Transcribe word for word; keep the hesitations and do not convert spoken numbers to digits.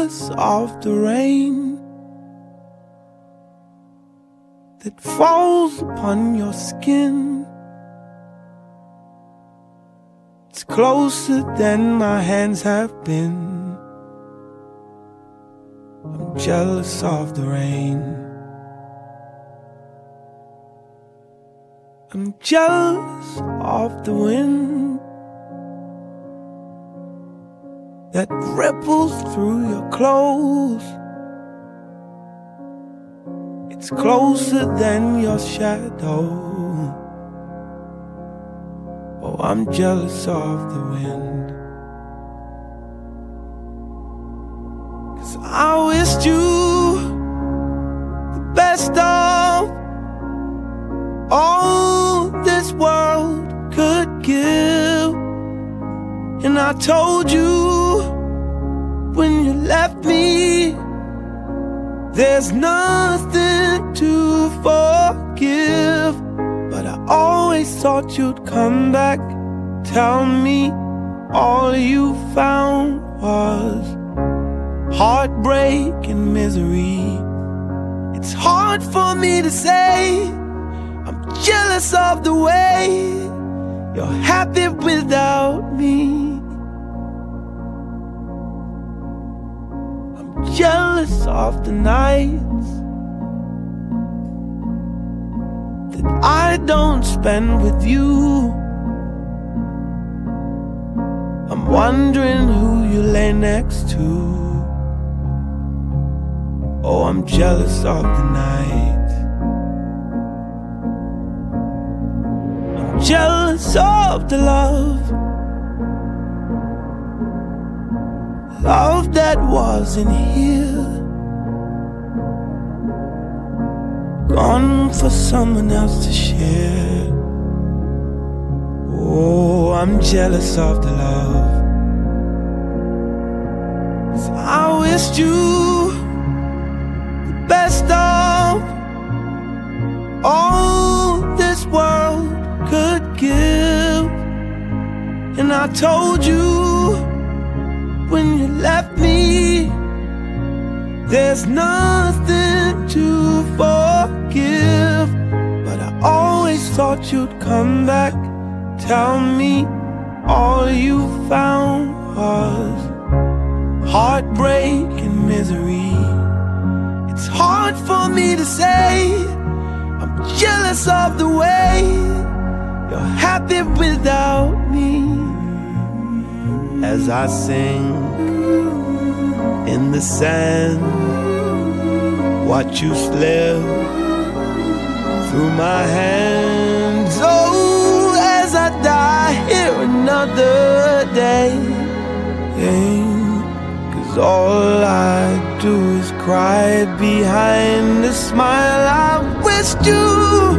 jealous of the rain that falls upon your skin. It's closer than my hands have been. I'm jealous of the rain. I'm jealous of the wind that ripples through your clothes. It's closer than your shadow. Oh, I'm jealous of the wind, 'cause I wished you the best of all this world could give. And I told you when you left me, there's nothing to forgive. But I always thought you'd come back, tell me all you found was heartbreak and misery. It's hard for me to say I'm jealous of the way you're happy without me. I'm jealous of the nights that I don't spend with you. I'm wondering who you lay next to. Oh, I'm jealous of the night. I'm jealous of the love, love that wasn't here, gone for someone else to share. Oh, I'm jealous of the love, 'cause I wished you the best of all this world could give. And I told you when you left me, there's nothing to forgive. But I always thought you'd come back, tell me all you found was heartbreak and misery. It's hard for me to say I'm jealous of the way you're happy without me. As I sing in the sand, watch you slip through my hands. Oh, as I die here another day, yeah, 'cause all I do is cry behind a smile. I wished you